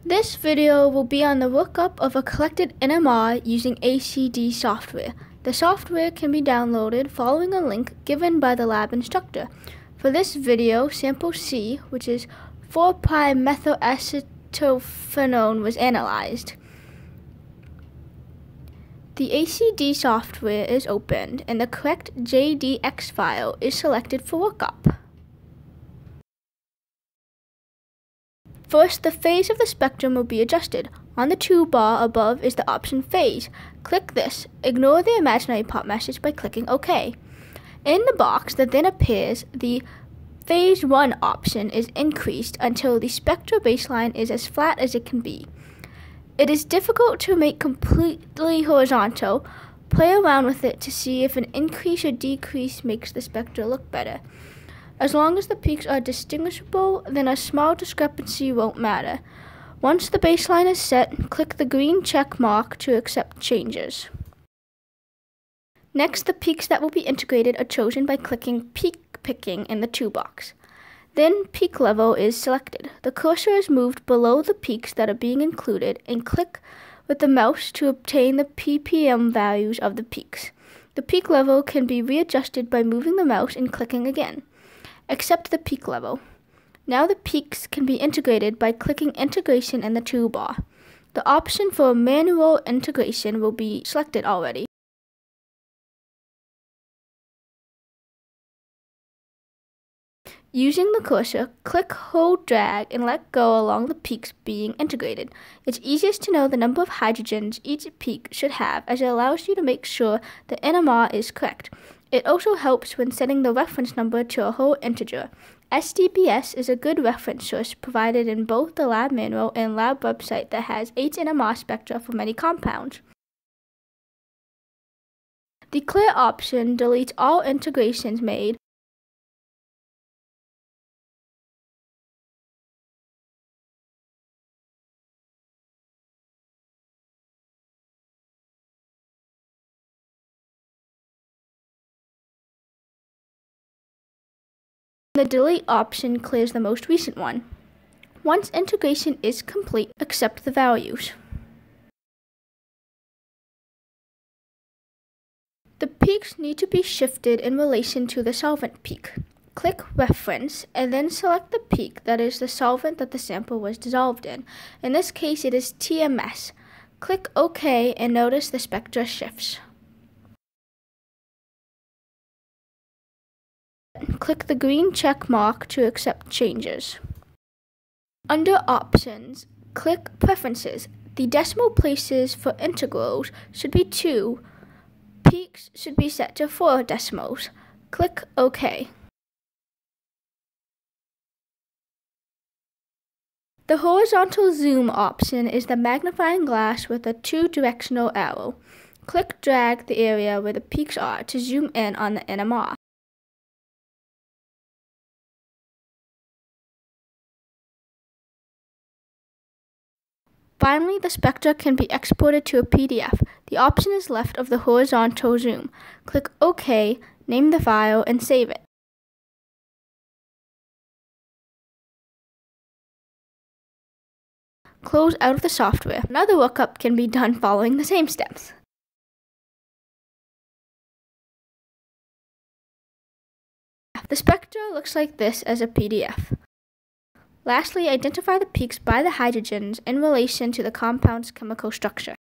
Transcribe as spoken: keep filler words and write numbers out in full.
This video will be on the workup of a collected N M R using A C D software. The software can be downloaded following a link given by the lab instructor. For this video, sample C, which is four pi methyl acetophenone, was analyzed. The A C D software is opened and the correct J D X file is selected for workup. First, the phase of the spectrum will be adjusted. On the toolbar above is the option Phase. Click this. Ignore the imaginary part message by clicking OK. In the box that then appears, the Phase one option is increased until the spectral baseline is as flat as it can be. It is difficult to make completely horizontal. Play around with it to see if an increase or decrease makes the spectra look better. As long as the peaks are distinguishable, then a small discrepancy won't matter. Once the baseline is set, click the green check mark to accept changes. Next, the peaks that will be integrated are chosen by clicking Peak Picking in the toolbox. Then peak level is selected. The cursor is moved below the peaks that are being included and click with the mouse to obtain the P P M values of the peaks. The peak level can be readjusted by moving the mouse and clicking again. Accept the peak level. Now the peaks can be integrated by clicking Integration in the toolbar. The option for manual integration will be selected already. Using the cursor, click, hold, drag, and let go along the peaks being integrated. It's easiest to know the number of hydrogens each peak should have, as it allows you to make sure the N M R is correct. It also helps when setting the reference number to a whole integer. S D B S is a good reference source provided in both the lab manual and lab website that has eight N M R spectra for many compounds. The clear option deletes all integrations made. The delete option clears the most recent one. Once integration is complete, accept the values. The peaks need to be shifted in relation to the solvent peak. Click Reference and then select the peak that is the solvent that the sample was dissolved in. In this case, it is T M S. Click OK and notice the spectra shifts. Click the green check mark to accept changes. Under Options, click Preferences. The decimal places for integrals should be two. Peaks should be set to four decimals. Click OK. The horizontal zoom option is the magnifying glass with a two-directional arrow. Click drag the area where the peaks are to zoom in on the N M R. Finally, the spectra can be exported to a P D F. The option is left of the horizontal zoom. Click OK, name the file, and save it. Close out of the software. Another workup can be done following the same steps. The spectra looks like this as a P D F. Lastly, identify the peaks by the hydrogens in relation to the compound's chemical structure.